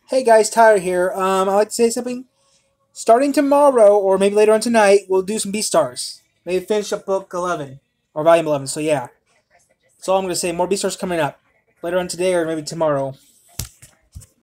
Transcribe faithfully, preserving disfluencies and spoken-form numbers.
Hey guys, Tyler here. Um, I'd like to say something. Starting tomorrow, or maybe later on tonight, we'll do some beastars. Maybe finish up book eleven, or volume eleven, so yeah. That's all I'm going to say. More beastars coming up. Later on today, or maybe tomorrow.